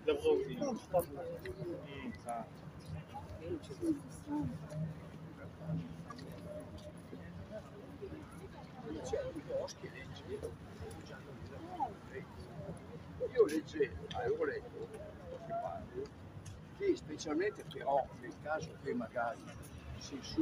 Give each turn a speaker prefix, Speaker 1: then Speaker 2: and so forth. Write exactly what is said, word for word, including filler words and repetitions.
Speaker 1: Mm, sa.
Speaker 2: Io leggevo, avevo letto che specialmente però nel caso che magari si